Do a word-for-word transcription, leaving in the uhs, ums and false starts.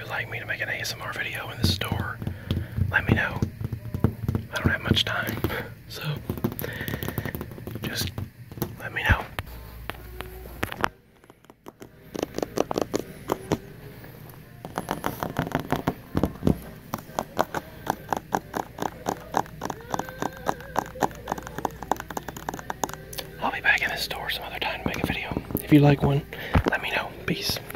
you'd like me to make an A S M R video in the store, let me know. I don't have much time, so just let me know. I'll be back in the store some other time to make a video. If you like one, let me know. Peace.